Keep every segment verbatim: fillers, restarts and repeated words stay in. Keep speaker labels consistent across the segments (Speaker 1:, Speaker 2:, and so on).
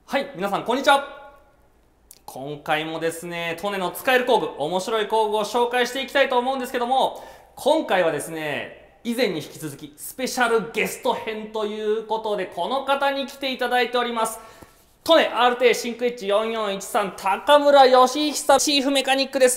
Speaker 1: はい、皆さんこんにちは。今回もですね、利根の使える工具、面白い工具を紹介していきたいと思うんですけども、今回はですね、以前に引き続きスペシャルゲスト編ということで、この方に来ていただいております。利根 アールティー シンクエッジよんよんいちさん高村義久チーフメカニックです。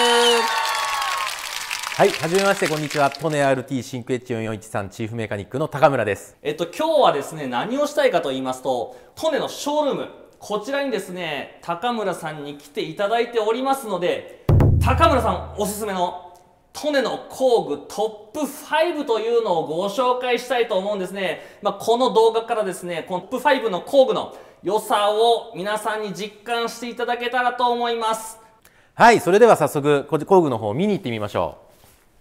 Speaker 2: はい、はじめまして、こんにちは。利根 アールティー シンクエッジよんよんいちさんチーフメカニックの高村です。
Speaker 1: えっと、今日はですね、何をしたいかと言いますと、利根のショールーム、こちらにですね、高村さんに来ていただいておりますので、高村さんおすすめの利根の工具トップファイブというのをご紹介したいと思うんですね。まあ、この動画からですね、このトップファイブの工具の良さを皆さんに実感していただけたらと思います。
Speaker 2: はい、それでは早速、工具の方を見に行ってみましょう。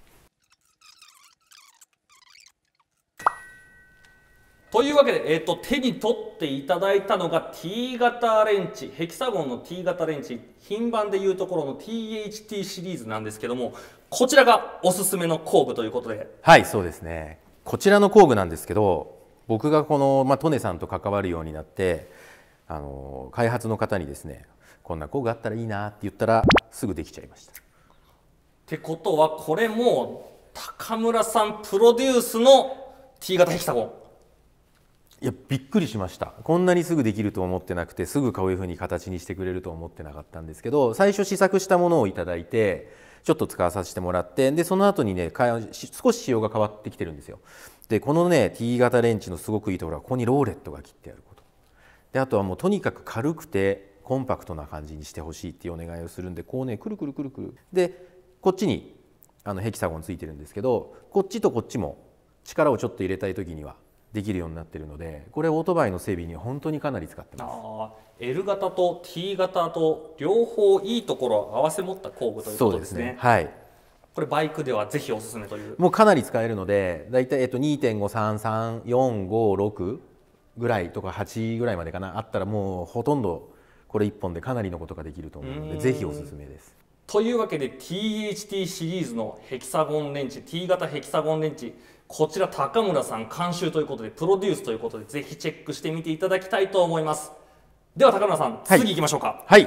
Speaker 1: というわけで、えー、と手に取っていただいたのが T 型レンチ、ヘキサゴンの T 型レンチ、品番でいうところの ティーエイチティー シリーズなんですけども、こちらがおすすめの工具ということで。
Speaker 2: はい、そうですね。こちらの工具なんですけど、僕がこの、まあ、利根さんと関わるようになって、あの開発の方にですね、こんな工具あったらいいなって言ったらすぐできちゃいました。
Speaker 1: ってことは、これも高村さんプロデュースの T 型ヘキサゴン。
Speaker 2: いや、びっくりしました。こんなにすぐできると思ってなくて、すぐこういうふうに形にしてくれると思ってなかったんですけど、最初試作したものをいただいてちょっと使わさせてもらって、でその後にね、少し仕様が変わってきてるんですよ。でこのね T 型レンチのすごくいいところは、ここにローレットが切ってあることで、あとはもうとにかく軽くてコンパクトな感じにしてほしいっていうお願いをするんで、こうね、くるくるくるくるで、こっちにあのヘキサゴンついてるんですけど、こっちとこっちも力をちょっと入れたい時にはできるようになっているので、これオートバイの整備には本当にかなり使ってます。
Speaker 1: あ L 型と T 型と両方いいところを合わせ持った工具ということですね。
Speaker 2: そうですね、はい。
Speaker 1: これバイクではぜひおすすめという。
Speaker 2: もうかなり使えるので、だいたい、えっと、にてんご、さん、さん、よん、ご、ろくぐらいとかはちぐらいまでかな、あったらもうほとんどこれいっぽんでかなりのことができると思うので、ぜひおすすめです。
Speaker 1: というわけで ティーエイチティー シリーズのヘキサゴンレンチ、 T 型ヘキサゴンレンチ、こちら高村さん監修ということで、プロデュースということで、ぜひチェックしてみていただきたいと思います。では高村さん、
Speaker 2: はい、
Speaker 1: 次行きましょうか。
Speaker 2: はい。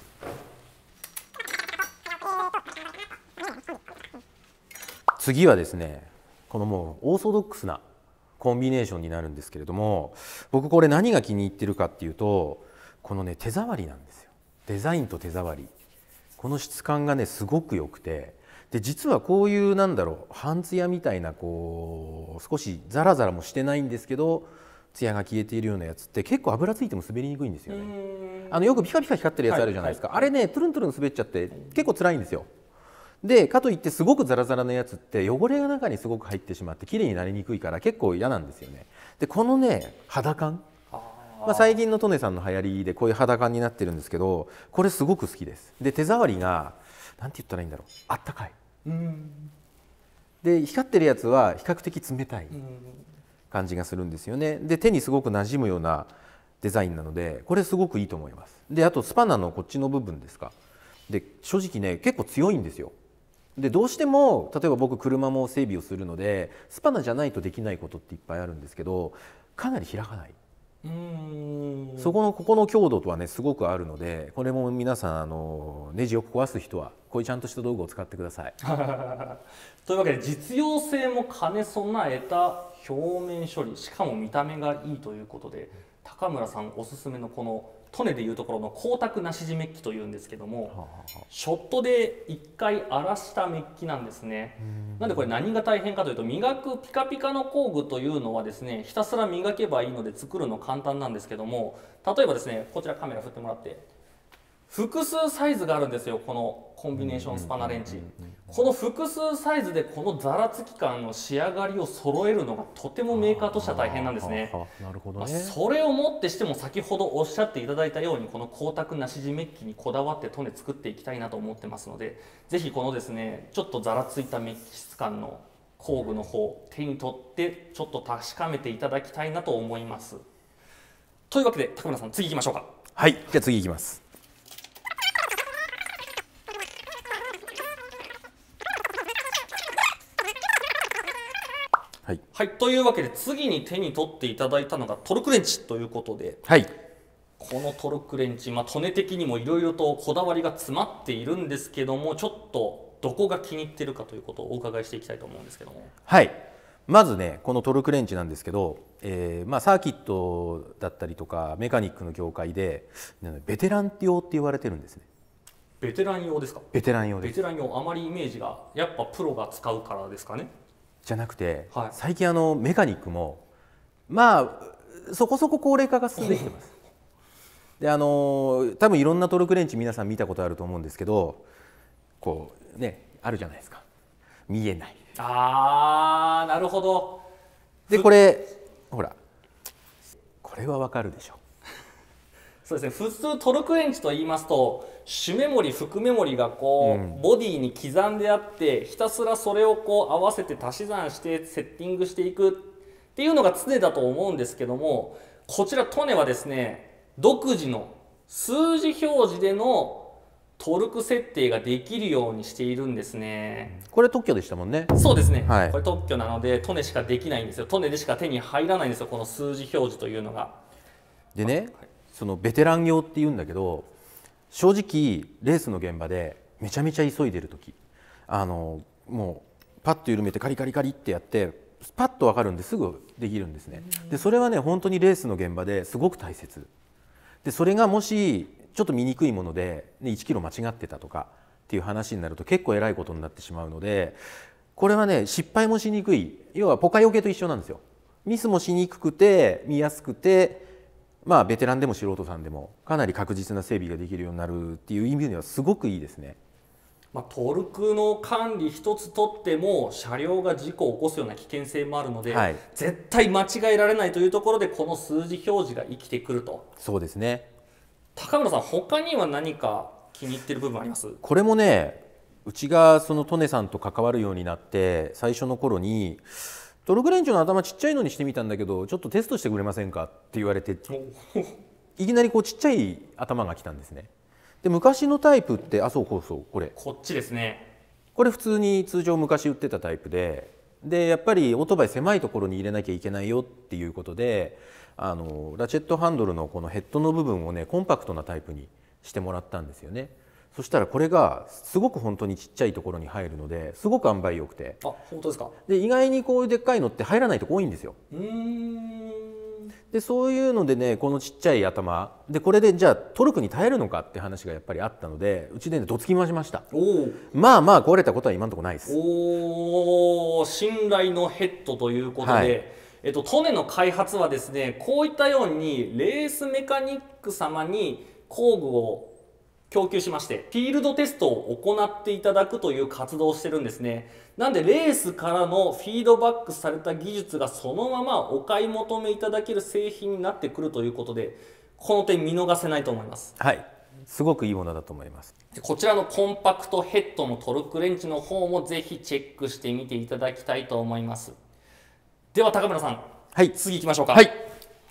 Speaker 2: 次はですね、このもうオーソドックスなコンビネーションになるんですけれども、僕これ何が気に入ってるかっていうと、このね、手触りなんですよ。デザインと手触り、この質感がねすごく良くて、で実はこういうなんだろう、半ツヤみたいな、こう少しザラザラもしてないんですけどツヤが消えているようなやつって結構油ついても滑りにくいんですよね。あのよくピカピカ光ってるやつあるじゃないですか、はいはい、あれねトゥルントゥルン滑っちゃって結構辛いんですよ。でかといってすごくザラザラのやつって汚れが中にすごく入ってしまって綺麗になりにくいから結構嫌なんですよね。でこのね肌感、まあ、最近の利根さんの流行りでこういう肌感になってるんですけど、これすごく好きです。で手触りがなんて言ったらいいんだろう、あったかい。うんで光ってるやつは比較的冷たい感じがするんですよね。で手にすごく馴染むようなデザインなので、これすごくいいと思います。であとスパナのこっちの部分ですか、で正直ね結構強いんですよ。でどうしても例えば僕車も整備をするので、スパナじゃないとできないことっていっぱいあるんですけど、かなり開かない。うーんそこのここの強度とはねすごくあるので、これも皆さんあのネジよく壊す人はこういうちゃんとした道具を使ってください。
Speaker 1: というわけで実用性も兼ね備えた表面処理、しかも見た目がいいということで、高村さんおすすめのこの利根でいうところの光沢なし地メッキというんですけども、ショットでいっかい荒らしたメッキなんですね。なんでこれ何が大変かというと、磨くピカピカの工具というのはですね、ひたすら磨けばいいので作るの簡単なんですけども、例えばですね、こちらカメラ振ってもらって、複数サイズがあるんですよ、このコンビネーションスパナレンチ。この複数サイズでこのざらつき感の仕上がりを揃えるのがとてもメーカーとしては大変なんですね。
Speaker 2: なるほどね。
Speaker 1: まあ、それをもってしても先ほどおっしゃっていただいたように、この光沢なし地メッキにこだわって利根作っていきたいなと思ってますので、ぜひこのですねちょっとざらついたメッキ質感の工具の方手に取ってちょっと確かめていただきたいなと思います。というわけで高村さん、次行きましょうか。
Speaker 2: はい、じゃあ次行きます。はい、
Speaker 1: はい、というわけで次に手に取っていただいたのがトルクレンチということで、
Speaker 2: はい、
Speaker 1: このトルクレンチ、まあ、利根的にもいろいろとこだわりが詰まっているんですけども、ちょっとどこが気に入ってるかということをお伺いしていきたいと思うんですけども。
Speaker 2: はい、まずねこのトルクレンチなんですけど、えーまあ、サーキットだったりとかメカニックの業界でベテラン用って言われてるんですね。
Speaker 1: ベテラン用ですか？
Speaker 2: ベテラン用です。
Speaker 1: ベテラン用、あまりイメージがやっぱプロが使うからですかね。
Speaker 2: じゃなくて、
Speaker 1: はい、
Speaker 2: 最近あのメカニックもまあそこそこ高齢化が進んできてます。であの多分いろんなトルクレンチ皆さん見たことあると思うんですけど、こうねあるじゃないですか、見えない。
Speaker 1: あーなるほど。
Speaker 2: でこれほらこれはわかるでしょ。
Speaker 1: そうですね、普通トルクレンチと言いますと主メモリ副メモリがこう、うん、ボディに刻んであってひたすらそれをこう合わせて足し算してセッティングしていくっていうのが常だと思うんですけども、こちらトネはですね独自の数字表示でのトルク設定ができるようにしているんですね。
Speaker 2: これ特許でしたもんね。
Speaker 1: そうですね、
Speaker 2: はい、
Speaker 1: これ特許なのでトネしかできないんですよ。トネでしか手に入らないんですよ、この数字表示というのが。
Speaker 2: でね、はい、そのベテラン用っていうんだけど、正直レースの現場でめちゃめちゃ急いでる時、あのもうパッと緩めてカリカリカリってやってパッと分かるんですぐできるんですね。でそれはね本当にレースの現場ですごく大切で、それがもしちょっと見にくいもので、ね、いちキロ間違ってたとかっていう話になると結構えらいことになってしまうので、これはね失敗もしにくい、要はポカヨケと一緒なんですよ。ミスもしにくくて見やすくて、まあベテランでも素人さんでもかなり確実な整備ができるようになるっていう意味ではすごくいいですね。
Speaker 1: まあ、トルクの管理一つとっても車両が事故を起こすような危険性もあるので、はい、絶対間違えられないというところでこの数字表示が生きてくると。
Speaker 2: そうですね。
Speaker 1: 高村さん、他には何か気に入ってる部分あります？
Speaker 2: これもね、うちがそのトネさんと関わるようになって最初の頃にトルクレンチの頭ちっちゃいのにしてみたんだけどちょっとテストしてくれませんかって言われていきなりこうちっちゃい頭が来たんですね。で昔のタイプってあそうこうそうこれ
Speaker 1: こっちですね。
Speaker 2: これ普通に通常昔売ってたタイプで、でやっぱりオートバイ狭いところに入れなきゃいけないよっていうことで、あのラチェットハンドルのこのヘッドの部分をねコンパクトなタイプにしてもらったんですよね。そしたらこれがすごく本当にちっちゃいところに入るのですごく塩梅良くて、
Speaker 1: あ本当ですか。
Speaker 2: で意外にこういうでっかいのって入らないとこ多いんですよ。
Speaker 1: うーん
Speaker 2: でそういうのでねこのちっちゃい頭でこれでじゃあトルクに耐えるのかって話がやっぱりあったのでうちでねどつき回しました。
Speaker 1: お
Speaker 2: まあまあ壊れたことは今のところないです。
Speaker 1: お信頼のヘッドということで、はい、えっと、トネの開発はですねこういったようにレースメカニック様に工具を供給しましてフィールドテストを行っていただくという活動をしてるんですね。なんでレースからのフィードバックされた技術がそのままお買い求めいただける製品になってくるということで、この点見逃せないと思います。
Speaker 2: はい、すごくいいものだと思います。
Speaker 1: でこちらのコンパクトヘッドのトルクレンチの方もぜひチェックしてみていただきたいと思います。では高村さん、はい、次行きましょうか。はい、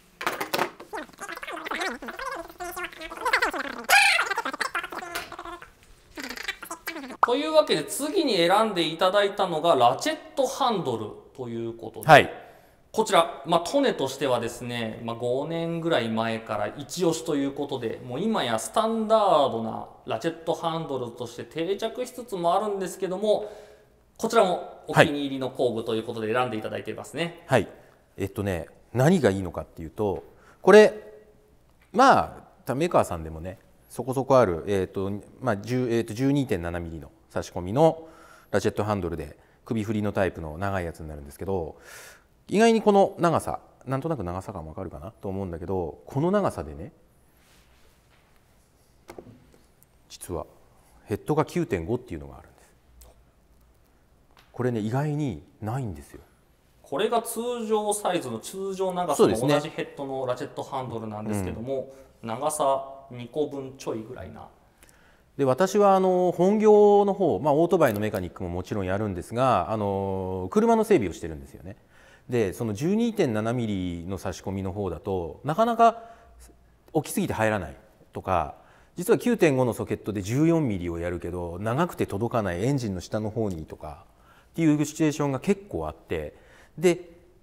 Speaker 1: というわけで次に選んでいただいたのがラチェットハンドルということで、はい、こちら、まあ、トネとしてはですね、まあ、ごねんぐらい前から一押しということでもう今やスタンダードなラチェットハンドルとして定着しつつもあるんですけども、こちらもお気に入りの工具ということで選んでいただいていますね。
Speaker 2: はい、えっとね何がいいのかっていうと、これまあメーカーさんでもねそこそこある、えーとまあえー、と じゅうにてんななミリ の差し込みのラチェットハンドルで首振りのタイプの長いやつになるんですけど、意外にこの長さなんとなく長さが分かるかなと思うんだけど、この長さでね実はヘッドが きゅうてんご っていうのがあるんです。これね意外にないんですよ。
Speaker 1: これが通常サイズの通常長さの同じヘッドのラチェットハンドルなんですけども、うん、長さにこぶんちょいぐらいな。
Speaker 2: で私はあの本業の方、まあ、オートバイのメカニックももちろんやるんですが、あの車の整備をしてるんですよね。でその じゅうにてんななミリ の差し込みの方だとなかなか大きすぎて入らないとか、実は きゅうてんご のソケットで じゅうよんミリ をやるけど長くて届かないエンジンの下の方にとかっていうシチュエーションが結構あって、で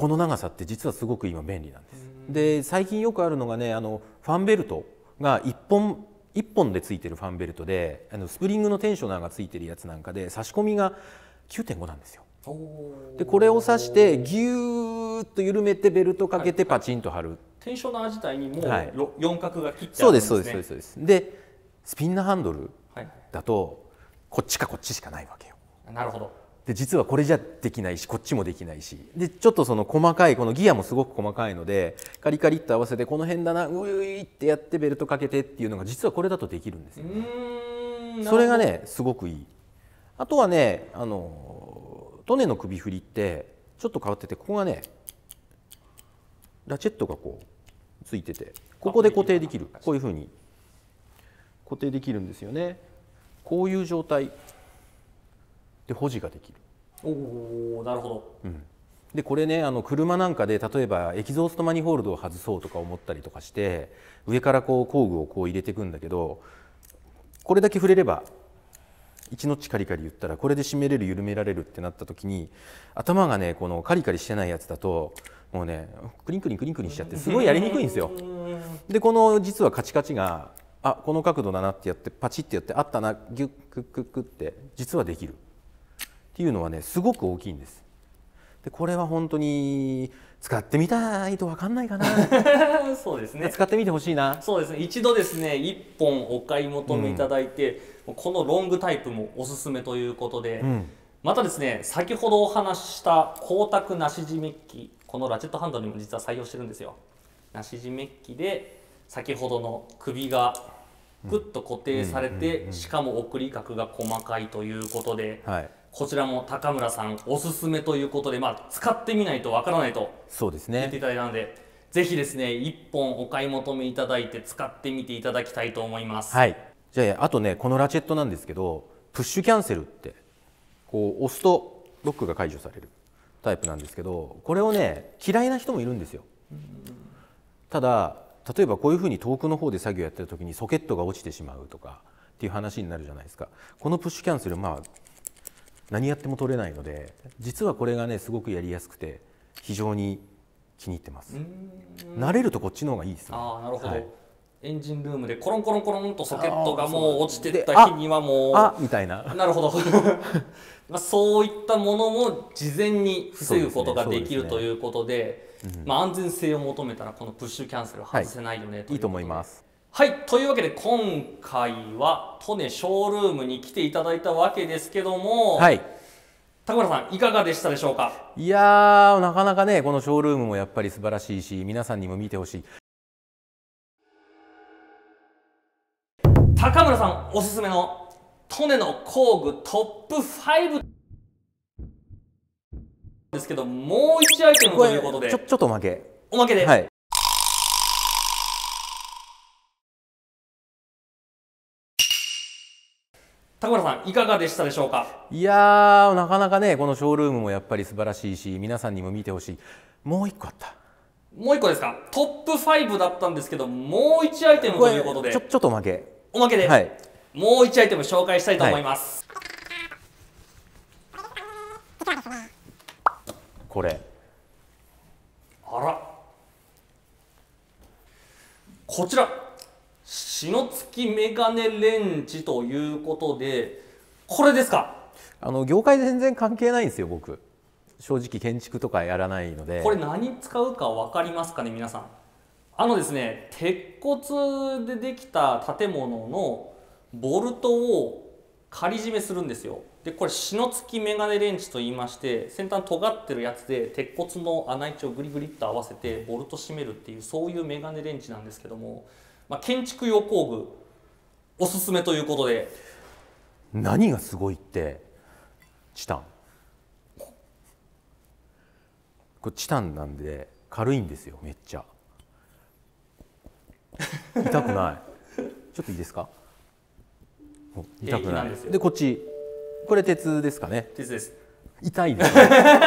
Speaker 2: この長さって実はすごく今便利なんです。で最近よくあるのがね、あのファンベルトがいっぽんいっぽんでついてるファンベルトで、あのスプリングのテンショナーがついてるやつなんかで差し込みが きゅうてんご なんですよ。でこれを挿してギューッと緩めてベルトかけてパチンと貼る、はい、
Speaker 1: テンショナー自体にも
Speaker 2: はい、
Speaker 1: 四角が切ってあるんですね。
Speaker 2: そうですそうですそうですそうです。でスピンナーハンドルだとこっちかこっちしかないわけよ。
Speaker 1: なるほど。
Speaker 2: で実はこれじゃできないしこっちもできないし、でちょっとその細かいこのギアもすごく細かいのでカリカリっと合わせてこの辺だなういってやってベルトかけてっていうのが実はこれだとできるんですよ。うーん、それがねすごくいい。あとはね、あのトネの首振りってちょっと変わってて、ここがねラチェットがこうついてて、ここで固定できる、こういうふうに固定できるんですよね。こういう状態で保持ができる。
Speaker 1: おお、なるほど。
Speaker 2: うん、でこれね、あの車なんかで例えばエキゾーストマニホールドを外そうとか思ったりとかして上からこう工具をこう入れていくんだけど、これだけ触れればいちノッチカリカリ言ったらこれで締めれる緩められるってなった時に、頭がねこのカリカリしてないやつだともうねクリンクリンクリンクリンしちゃってすごいやりにくいんですよ。でこの実はカチカチがあこの角度だなってやってパチッてやってあったなギュックックックって実はできるっていうのはねすごく大きいんです。でこれは本当に使ってみたいと分かんないかな
Speaker 1: そうですね、
Speaker 2: 使ってみてほしいな。
Speaker 1: そうですね、一度ですねいっぽんお買い求めいただいて、うん、このロングタイプもおすすめということで、うん、またですね先ほどお話しした光沢なし締め機、このラチェットハンドルにも実は採用してるんですよ。なし締め機で先ほどの首がグッと固定されて、しかも送り角が細かいということで、はい、こちらも高村さんおすすめということで、まあ、使ってみないとわからないと
Speaker 2: そうですね
Speaker 1: 言っていただいたので、ぜひですねいっぽんお買い求めいただいて使ってみていただきたいと思います。
Speaker 2: はい、じゃああとねこのラチェットなんですけど、プッシュキャンセルってこう押すとロックが解除されるタイプなんですけど、これをね嫌いな人もいるんですよ。ただ例えばこういうふうに遠くの方で作業やってる時にソケットが落ちてしまうとかっていう話になるじゃないですか。このプッシュキャンセル、まあ何やっても取れないので、実はこれがねすごくやりやすくて非常に気に入ってます。慣れるとこっちの方がいいですね。
Speaker 1: ああ、なるほど、はい、エンジンルームでコロンコロンコロンとソケットがもう落ちてった日にはもう
Speaker 2: あみたいな。
Speaker 1: なるほどまあそういったものも事前に防ぐことができるということで、まあ安全性を求めたらこのプッシュキャンセル外せないよね、はい、ということでいいと思います。はい、というわけで今回はトネショールームに来ていただいたわけですけども、はい、高村さんいかがでしたでしょうか。
Speaker 2: いやーなかなかねこのショールームもやっぱり素晴らしいし、皆さんにも見てほしい。
Speaker 1: 高村さんおすすめのトネの工具トップファイブですけど、もういちアイテムということで
Speaker 2: ちょちょっとおまけ
Speaker 1: おまけで、はい、高村さんいかがでしたでしょうか。
Speaker 2: いやーなかなかねこのショールームもやっぱり素晴らしいし、皆さんにも見てほしい。もう一個あった。
Speaker 1: もう一個ですか。トップファイブだったんですけど、もういちアイテムということで
Speaker 2: ちょちょっとおまけ
Speaker 1: おまけで、はい、もういちアイテム紹介したいと思います、
Speaker 2: はい、これ
Speaker 1: あら、こちら篠付きメガネレンチということで、これですか。
Speaker 2: あの業界全然関係ないんですよ僕。正直建築とかやらないので。
Speaker 1: これ何使うか分かりますかね皆さん。あのですね鉄骨でできた建物のボルトを仮締めするんですよ。でこれ篠付きメガネレンチと言いまして、先端尖ってるやつで鉄骨の穴位置をグリグリっと合わせてボルト締めるっていう、そういうメガネレンチなんですけども、まあ、建築用工具おすすめということで。
Speaker 2: 何がすごいってチタン、これチタンなんで軽いんですよめっちゃ。痛くない。ちょっといいですか。痛くない。でこっちこれ鉄ですかね。
Speaker 1: 鉄です。
Speaker 2: 痛いですね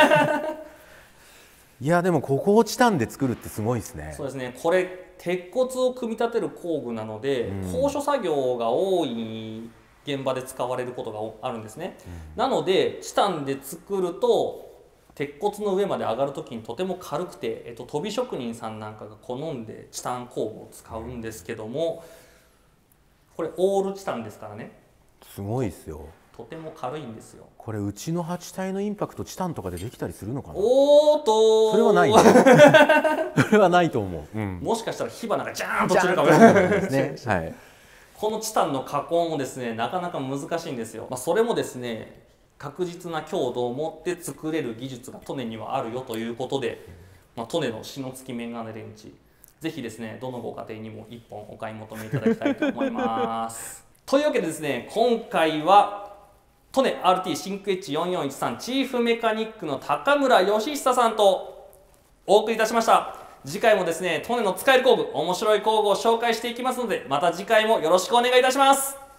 Speaker 2: いやでもここをチタンで作るってすごいですね。
Speaker 1: そうですね、これ鉄骨を組み立てる工具なので、うん、高所作業が多い現場で使われることがあるんですね、うん、なのでチタンで作ると鉄骨の上まで上がるときにとても軽くて、えっと、飛び職人さんなんかが好んでチタン工具を使うんですけども、これオールチタンですからね、
Speaker 2: すごいですよ。
Speaker 1: とても軽いんですよ。
Speaker 2: これうちのはち体のインパクトチタンとかでできたりするのかな。
Speaker 1: おーっとー、
Speaker 2: それはないねそれはないと思う、うん、
Speaker 1: もしかしたら火花がジャーンと落ちるかもしれないですね、はい、このチタンの加工もですねなかなか難しいんですよ。まあ、それもですね確実な強度を持って作れる技術がトネにはあるよということで、まあ、トネの篠付きメガネレンチ、ぜひですねどのご家庭にもいっぽんお買い求めいただきたいと思いますというわけでですね、今回はトネ アールティー シンクエッジよんよんいちさんチーフメカニックの高村義久さんとお送りいたしました。次回もですねトネの使える工具、面白い工具を紹介していきますので、また次回もよろしくお願いいたします。